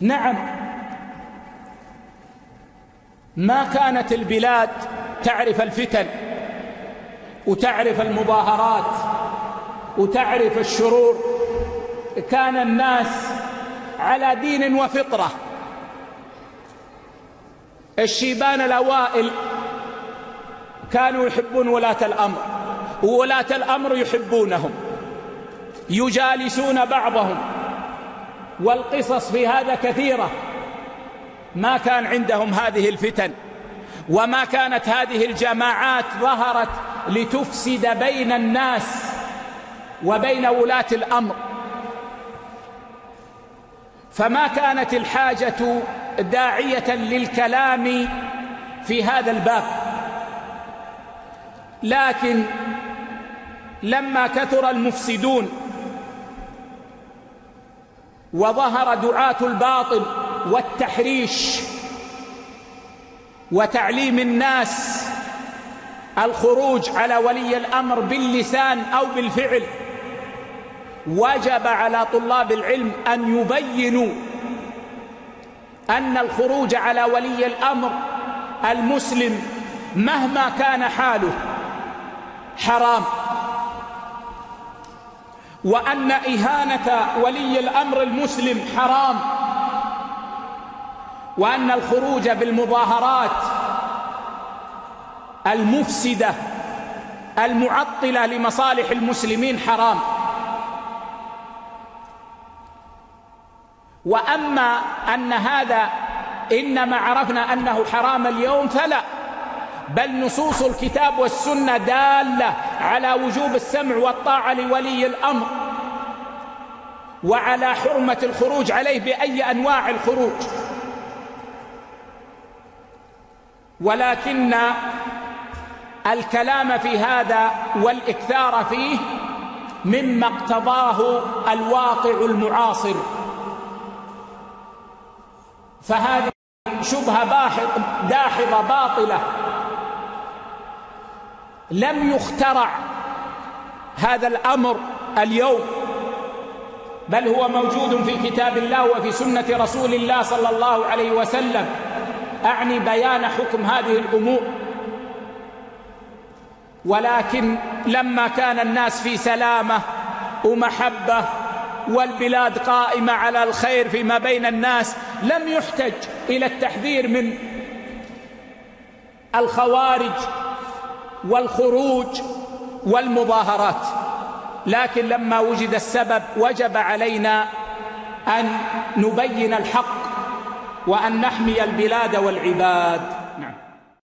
نعم، ما كانت البلاد تعرف الفتن وتعرف المظاهرات وتعرف الشرور. كان الناس على دين وفطرة. الشيبان الأوائل كانوا يحبون ولاة الأمر، وولاة الأمر يحبونهم، يجالسون بعضهم، والقصص في هذا كثيرة. ما كان عندهم هذه الفتن، وما كانت هذه الجماعات ظهرت لتفسد بين الناس وبين ولاة الأمر. فما كانت الحاجة داعية للكلام في هذا الباب. لكن لما كثر المفسدون وظهر دعاة الباطل والتحريش وتعليم الناس الخروج على ولي الأمر باللسان أو بالفعل، وجب على طلاب العلم أن يبينوا أن الخروج على ولي الأمر المسلم مهما كان حاله حرام، وأن إهانة ولي الأمر المسلم حرام، وأن الخروج بالمظاهرات المفسدة المعطلة لمصالح المسلمين حرام. وأما أن هذا إنما عرفنا أنه حرام اليوم فلا، بل نصوص الكتاب والسنة دالة على وجوب السمع والطاعة لولي الأمر، وعلى حرمة الخروج عليه بأي أنواع الخروج. ولكن الكلام في هذا والإكثار فيه مما اقتضاه الواقع المعاصر، فهذه شبهة داحضة باطلة. لم يخترع هذا الأمر اليوم، بل هو موجود في كتاب الله وفي سنة رسول الله صلى الله عليه وسلم، أعني بيان حكم هذه الأمور. ولكن لما كان الناس في سلامة ومحبة والبلاد قائمة على الخير فيما بين الناس، لم يحتج إلى التحذير من الخوارج والخروج والمظاهرات. لكن لما وجد السبب وجب علينا أن نبين الحق وأن نحمي البلاد والعباد. نعم.